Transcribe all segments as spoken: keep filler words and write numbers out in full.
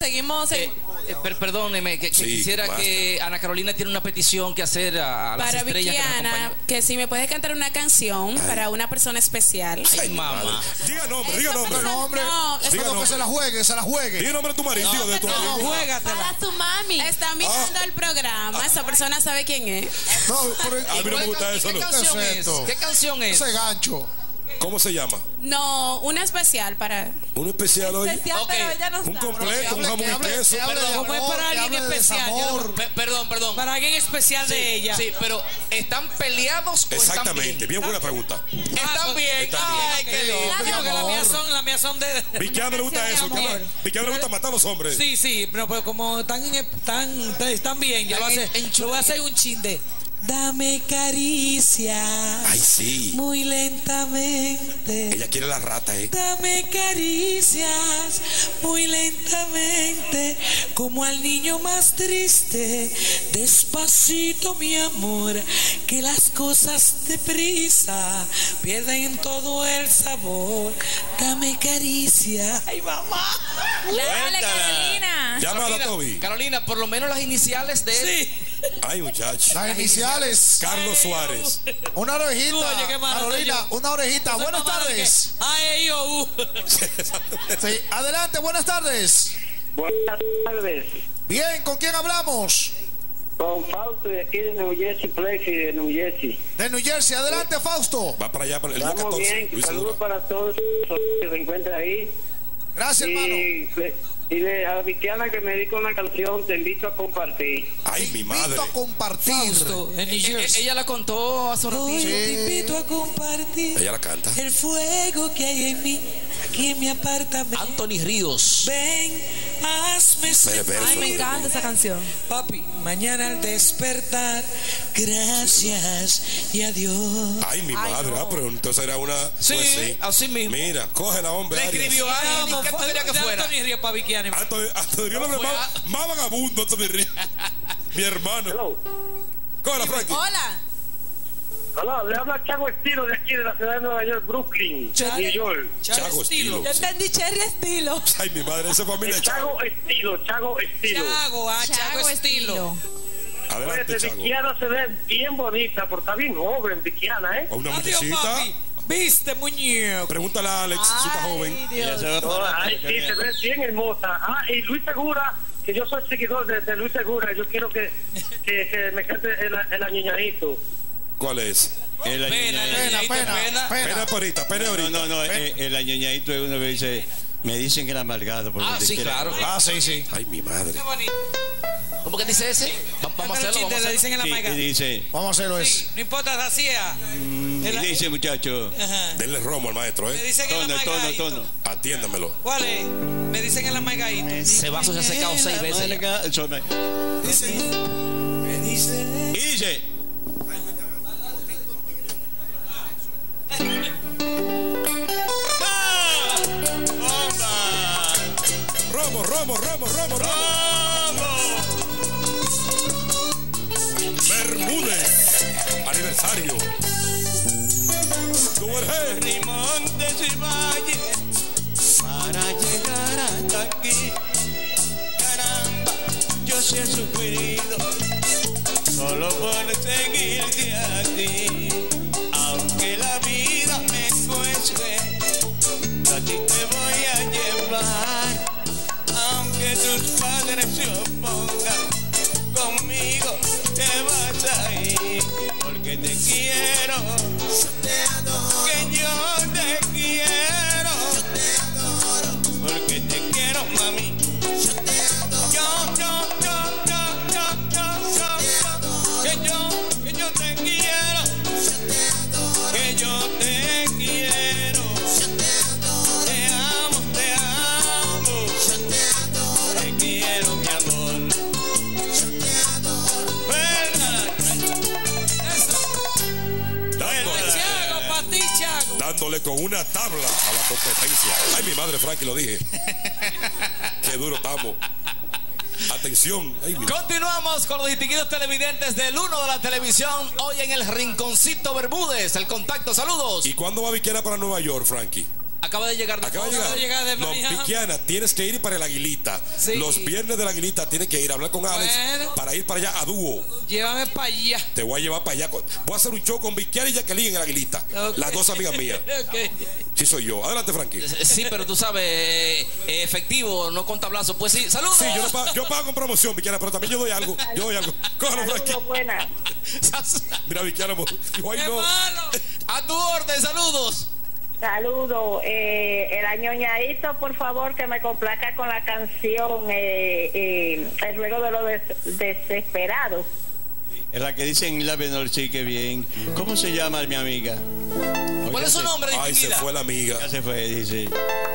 Seguimos en... Eh, eh, per, perdóneme, que, que Sí, quisiera basta. que Ana Carolina tiene una petición que hacer a, a las Para estrellas que nos Vickiana, acompañan. que si me puedes cantar una canción Ay. para una persona especial. Ay, mamá. Diga nombre, diga nombre. persona- nombre. No, es Diga Cuando que nombre. se la juegue, que se la juegue. Diga nombre de tu marido, digo, de tu amigo. Juégatela. para su mami. Están mirando el programa. Esa persona sabe quién es. No, pero A mí no me gusta eso, ¿Qué no. canción ¿Qué es es? esto? ¿Qué canción es? ese gancho. ¿Cómo se llama? No, una especial para... Un especial hoy. Especial, Ok. pero ella no Un sabe. completo, un jamón y hable- queso. que hable de Como es amor, para que alguien hable de especial, yo desamor. no- Pe- perdón, perdón. Para alguien especial Sí, de ella. Sí, pero ¿están peleados o Exactamente, están bien? bien buena pregunta. Están bien. Están Ay, bien. qué lindo. Sí, porque las mías son, las mías son de... Vickiana le gusta eso. canción de amor. Vickiana le gusta matar a los hombres. Sí, sí, pero, pero como están, en- están, están bien, yo lo voy a hacer, yo voy a hacer un chin de... Dame caricia, Ay, sí. muy lentamente. Ella quiere la rata, ¿eh? Dame caricias, muy lentamente, como al niño más triste. Despacito, mi amor, que las cosas deprisa pierden todo el sabor. Dame caricia. Ay, mamá. Dale, Carolina. Llámala, Carolina, Toby. Carolina, por lo menos las iniciales de él. Sí. Ay, muchacho. Las iniciales. Carlos Suárez. Una orejita. Oye, qué malo Carolina, soy yo. una orejita. Esa Buenas mamá de tardes. que, A, E, I, O, U. Sí, adelante, buenas tardes. Buenas tardes, Bien, ¿con quién hablamos? con Fausto de aquí de New Jersey, Plexi de New Jersey. De New Jersey. Adelante, Fausto. Va para allá, para el día Estamos catorce. bien, Luis saludos Segura. para todos los que se encuentran ahí. Gracias, hermano. Y, y de a Vickiana que me dedico una canción, te invito a compartir. Ay, mi madre. Invito a compartir. Fausto, en New Eh, eh, Jersey. Ella la contó hace un Hoy ratito. te invito a compartir Ella la canta. el fuego que hay en mí, aquí en mi apartamento. Anthony Ríos. Ven, hazme Espere, sentir. espere, Ay, me espere. encanta esa canción. Papi, mañana al despertar, gracias y adiós. Ay, mi madre. Ah, pero entonces era una. Sí, pues así mismo. Mira, cógela, hombre. Le Arias. escribió a Andy. ¿Qué tú querías que fuera? Anthony Ríos para Vickiana. Antonio, Antonio, el hombre fue más, a- más vagabundo, Antonio Ríos. Mi hermano. Hello. Cógela, Frankie. Hola. Hola, le habla Chago Estilo de aquí de la ciudad de Nueva York, Brooklyn, Chago. New York. Chago Estilo. Yo entendí Cherry Estilo. Ay, mi madre, esa familia de Chago. Chago Estilo, Chago Estilo. Chago, ah, Chago, Chago estilo. Adelante, Oye, Chago. Vickiana se ve bien bonita, porque está bien joven, Vickiana, ¿eh? A una Adiós, muchachita. papi. Viste, muñeco. Pregúntale a Alex, si está joven. Oh, ay, sí, se ve bien hermosa. Ah, y Luis Segura, que yo soy seguidor de, de Luis Segura, yo quiero que, que, que me cante el, el añoñadito. ¿Cuál es? El Pena, añoñadito. Pena, Añoñadito, pena, pena. Pena pena. ahorita, pena No, ahorita. no, no, eh, el añoñadito es uno que dice, me dicen que era amargado. porque Ah, te sí, quiere claro. comer. Ah, sí, sí. Ay, mi madre. Qué bonito. ¿Cómo que dice ese? Va- Vamos a hacerlo, vamos a Le hacerlo. dicen en la Sí, maiga. y dice, Vamos a hacerlo Sí, eso. no importa, así es. y El- dice muchacho, Ajá. Denle romo al maestro, Me ¿eh? dicen en la tono, tono, maiga. tono. Atiéndamelo. ¿Cuál es? Me dicen en la maiga. Ese vaso se ha secado seis veces. ya. Amarga- eso me- Me dicen. Y dice, ¡Ah! ¡Bomba! Romo, romo, romo, romo, romo. ¡Vamos! Bermúdez. Aniversario. Tú eres. Ni montes y valles para llegar hasta aquí. Caramba, yo sí he sufrido solo por seguirte a ti. Aunque la vida me cueste, yo a ti te voy a llevar. Aunque tus padres se opongan, conmigo te vas a ir. Porque te quiero, que yo te quiero, porque te quiero, mami. Yo, yo, yo, yo, yo, yo, yo, que yo, que yo te quiero, que yo te quiero, te amo, te amo, te quiero, mi amor. Venga. Dándole, Chago, para ti, Chago. dándole con una tabla a la competencia. Ay, mi madre, Frankie, lo dije. Qué duro estamos. Atención. Ay, mi... Continuamos con los distinguidos televidentes del uno de la televisión. Hoy en el Rinconcito Bermúdez. El contacto, saludos. ¿Y cuándo va Vickiana para Nueva York, Frankie? ¿A Acaba de llegar de Acaba de llegar. Acaba de llegar de No, Miami. Vikiana, tienes que ir para el Aguilita. Sí. Los viernes de la Aguilita tienes que ir a hablar con Alex Bueno. para ir para allá a dúo. Llévame para allá. Te voy a llevar para allá. con- Voy a hacer un show con Vikiana y Jacqueline en el Aguilita. Ok. Las dos amigas mías. Ok. Sí, soy yo. Adelante, Frankie. Sí, pero tú sabes, eh, efectivo, no con tablazo. Pues sí, saludos. Sí, yo, no pago, yo pago con promoción, Vikiana, pero también yo doy algo. Yo doy algo. Cógelo, Frankie. Saludos, buenas. Mira, Vikiana, mo- dijo, ay, ¡Qué no. malo! A tu orden, saludos. Saludos. Eh, el añoñadito, por favor, que me complaca con la canción eh, eh, El ruego de los des- desesperados. Es la que dice en la menor, sí, que bien. ¿Cómo se llama mi amiga? ¿Cuál es su nombre, Ay, se distinguida? fue la amiga. Ya se fue, dice.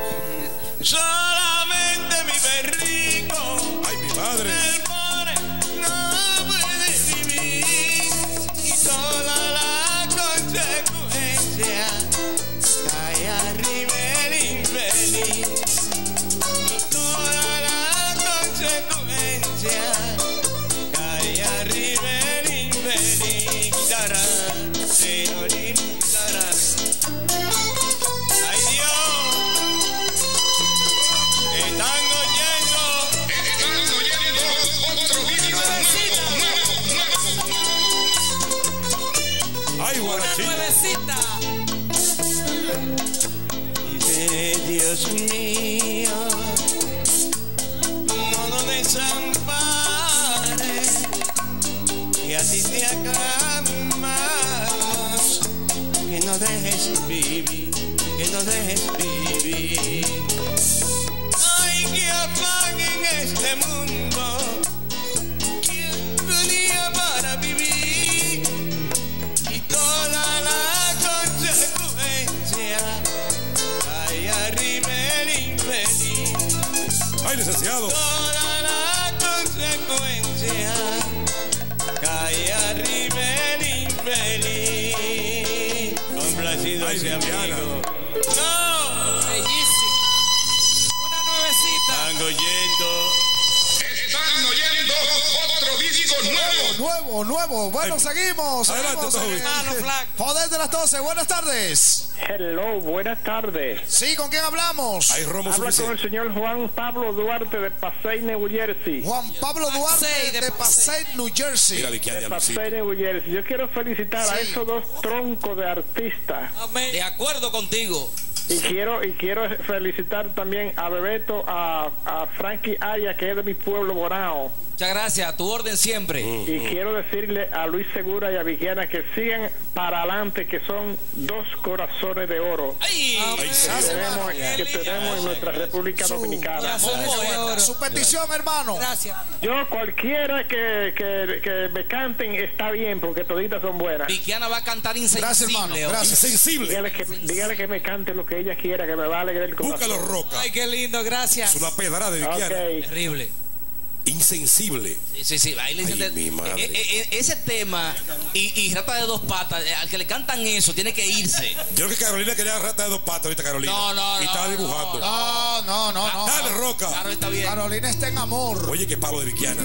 Solamente mi perrico. Ay, mi madre. El pobre no puede vivir. Y toda la consecuencia cae arriba el infeliz. Y toda la consecuencia cae arriba el infeliz. Guitarra, señorín, guitarra. ¡Ay, Dios! Están oyendo. Están oyendo otro vídeo nuevo, nuevo, nuevo. Ay, Una guarachito. nuevecita. Dice Dios mío, no lo desampares, y a ti te aclamamos, que no dejes vivir, que no dejes vivir. Ay, que apaguen este mundo, que venía para vivir, y toda la consecuencia cae arriba el infeliz. Ay, licenciado. Toda la consecuencia cae arriba el infeliz. Complacido Ay, ese Viviana. amigo. No, Bellísimo. Una nuevecita. están oyendo. Están oyendo otro vídeo nuevo. Nuevo, nuevo. Bueno, seguimos. Adelante, seguimos Toby. en- Hermano, flaco. Joder de las doce. Buenas tardes. Hello, buenas tardes. Sí, ¿con quién hablamos? Hay romo Habla con el suficiente. señor Juan Pablo Duarte de Passaic, New Jersey. Juan Pablo Duarte Passaic, de de Passaic, New Jersey. Mira, Vikiana, De Lucito. Passaic, New Jersey. Yo quiero felicitar a Sí. esos dos troncos de artistas. Amén. De acuerdo contigo. Y quiero y quiero felicitar también a Bebeto, a, a Frankie Aya, que es de mi pueblo, Bonao. Muchas gracias, a tu orden siempre. Y quiero decirle a Luis Segura y a Vikiana que sigan para adelante, que son dos corazones de oro ¡Ay! Ay, sí. Gracias, tenemos, hermano. que tenemos en nuestra República Su Dominicana. Corazones de oro. Su petición, hermano. Gracias. Yo cualquiera que, que, que me canten está bien, porque toditas son buenas. Vikiana va a cantar Gracias, insensible. hermano. hoy. Gracias. Insensible. Dígale que, dígale que me cante lo que ella quiera, que me va a alegrar el corazón. Búscalo, Roca. Ay, qué lindo, gracias. Es una pedrada de Vikiana. Ok. Terrible. Insensible. Sí, sí, sí. Ahí le dicen Ay, de- mi madre. eh, eh, eh, ese tema y, y Rata de Dos Patas, eh, al que le cantan eso, tiene que irse. Yo creo que Carolina quería rata de dos patas ahorita, Carolina. No, no, Y no, estaba no, dibujando. No, no, no, no. Dale, Roca. Claro, está bien. Carolina está en amor. Oye, qué palo de Vikiana.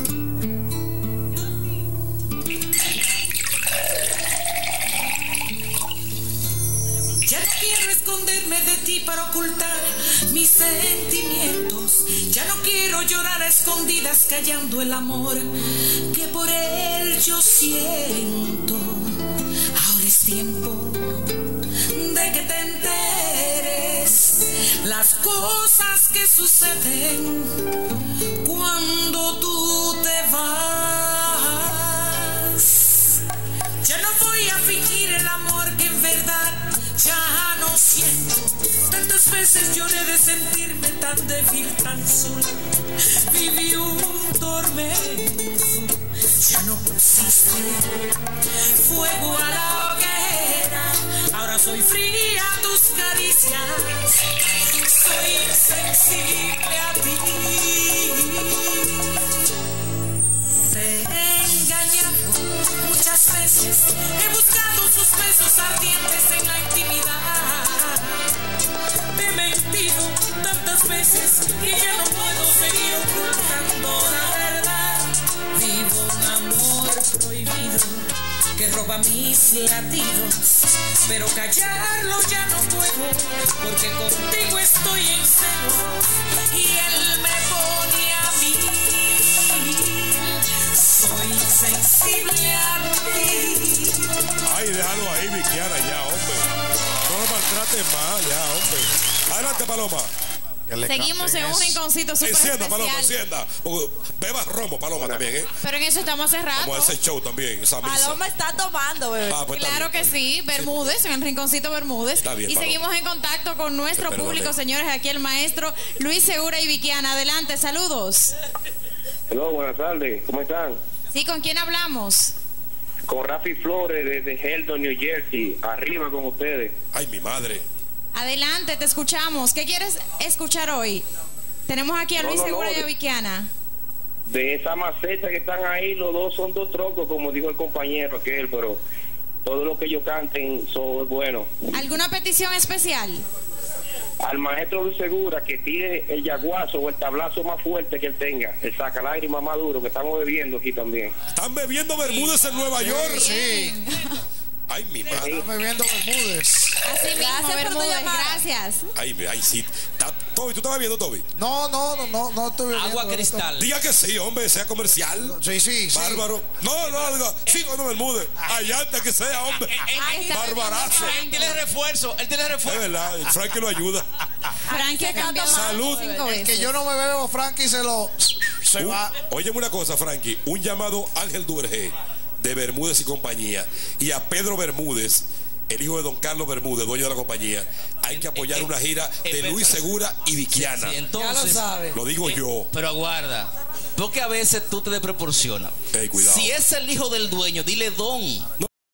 Ya no quiero esconderme de ti para ocultar mis sentimientos. Ya no quiero llorar a escondidas callando el amor que por él yo siento. Ahora es tiempo de que te enteres las cosas que suceden cuando tú te vas. Ya no voy a fingir el amor que en verdad ya no siento. Tantas veces lloré de sentirme tan débil, tan sola. Viví un tormento. Ya no pusiste fuego a la hoguera. Ahora soy fría a tus caricias. Soy insensible a ti. Te he engañado muchas veces. He buscado sus besos ardientes en la intimidad. Te he mentido tantas veces y ya no puedo seguir ocultando la verdad. Vivo un amor prohibido que roba mis latidos, pero callarlo ya no puedo, porque contigo estoy en celo y él me pone a mí. Soy sensible a ti. Ay, déjalo ahí, Vikiana, ya, hombre. No lo maltrates más, ya, hombre. Adelante, Paloma. Seguimos en un rinconcito súper Encienda, especial. Paloma, encienda. Beba romo, Paloma, también, ¿eh? Pero en eso estamos hace rato. Vamos a ese show también, esa misa. Paloma está tomando, bebé. Ah, pues está Claro bien, que sí, Bermúdez, en el rinconcito Bermúdez. Está bien, y Paloma. seguimos en contacto con nuestro Te perdoné. público, señores. Aquí el maestro Luis Segura y Vikiana. Adelante, saludos. Hola, buenas tardes, ¿cómo están? Sí, ¿con quién hablamos? Con Rafi Flores desde Heldon, New Jersey, arriba con ustedes. Ay, mi madre. Adelante, te escuchamos. ¿Qué quieres escuchar hoy? Tenemos aquí a No, Luis no, Segura no, y a de- Vikiana. De esa maceta que están ahí, los dos son dos troncos, como dijo el compañero aquel, pero todo lo que ellos canten son buenos. ¿Alguna petición especial? Al maestro Luis Segura que tire el yaguazo o el tablazo más fuerte que él tenga, el saca lágrimas más duro, que estamos bebiendo aquí también. Están bebiendo Bermúdez en Nueva York. Sí. Ay, mi madre. Estamos bebiendo Bermúdez. Así mismo, Gracias por tu Bermúdez, llamada. gracias. Ay, me- ay, sí. Ta- Toby, ¿tú estabas viendo, Toby? No, no, no, no, no estoy bebiendo. Agua cristal. Diga que sí, hombre, sea comercial. Sí, sí, sí. Bárbaro. No, no, diga, sí, no, Bermúdez. Allá antes que sea, hombre. Ahí está. Barbarazo. Él tiene refuerzo, él tiene Es refuerzo. verdad, el Frankie lo ayuda. Frankie ha cambiado Salud. cinco El que veces. yo no me bebo, Frankie se lo. Se Un- va. Óyeme una cosa, Frankie. Un llamado Ángel Duvergé de Bermúdez y compañía y a Pedro Bermúdez, el hijo de don Carlos Bermúdez, dueño de la compañía. Hay que apoyar Eh, una gira eh, de eh, Luis Segura y Vikiana. Sí, Ya lo entonces, sabe. Lo digo yo. pero aguarda, porque a veces tú te desproporcionas. Ey, cuidado. Si es el hijo del dueño, dile don.